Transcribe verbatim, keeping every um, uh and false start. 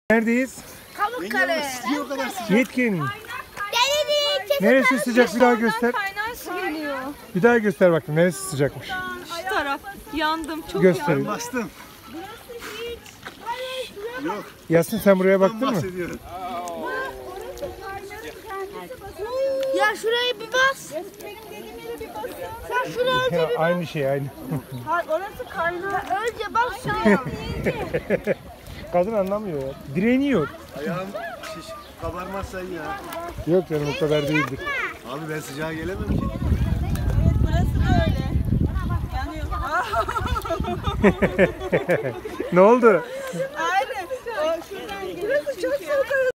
Neredeyiz? Pamukkale. Yetkin. Deli değil. Neresi sıcak bir daha göster. Kaynar su geliyor. Bir daha göster bakayım neresi sıcakmış. Şu taraf. Yandım. Çok Göstereyim. Bastım. Yok. Yasin sen buraya Ben baktın mı? bahsediyorum. Ya şuraya bir bas. Sen şuraya önce Ya, bir bas. aynı şey aynı. Hayır, orası kaynar. Önce bas şuraya. Kadın anlamıyor ya. Direniyor. Ayağım şiş. Kabarmazsan ya. Yok canım o kadar değildir. Abi ben sıcağa gelemem ki. burası da öyle. Yanıyor. Ne oldu?